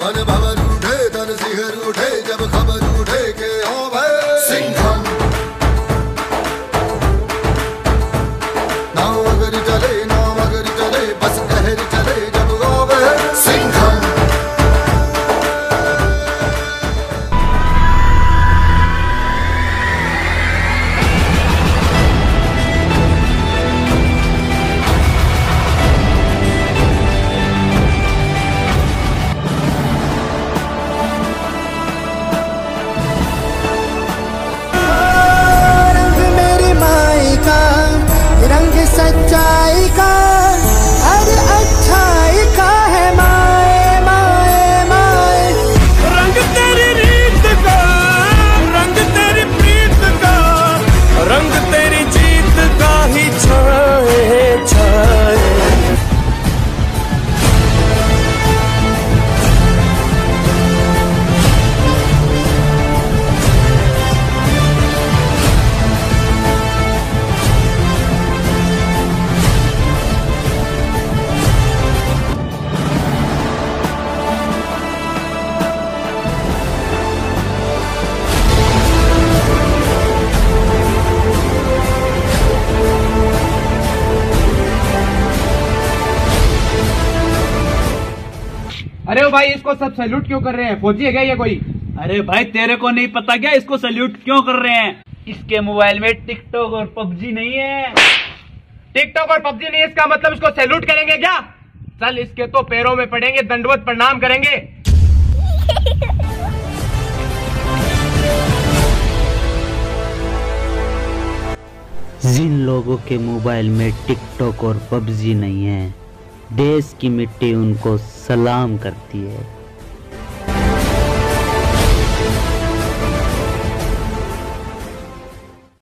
मन भवर उठे तन सिहर उठे जब खबर उठे के हो भाई सिंघम। नाव अगर चले बस कहर चले जब हो भाई सिंघम। सच्चाई का हर अच्छाई का है माए माए माए। रंग तेरी रीत का, रंग तेरी प्रीत का, रंग तेरी जीत का ही छाए छाए। अरे भाई इसको सब सैल्यूट क्यों कर रहे हैं? फौजी है क्या ये कोई? अरे भाई तेरे को नहीं पता क्या इसको सैल्यूट क्यों कर रहे हैं? इसके मोबाइल में टिकटॉक और पबजी नहीं है। टिकटॉक और पबजी नहीं है इसका मतलब इसको सैल्यूट करेंगे क्या? चल इसके तो पैरों में पड़ेंगे, दंडवत प्रणाम करेंगे। जिन लोगों के मोबाइल में टिकटॉक और पबजी नहीं है, देश की मिट्टी उनको सलाम करती है।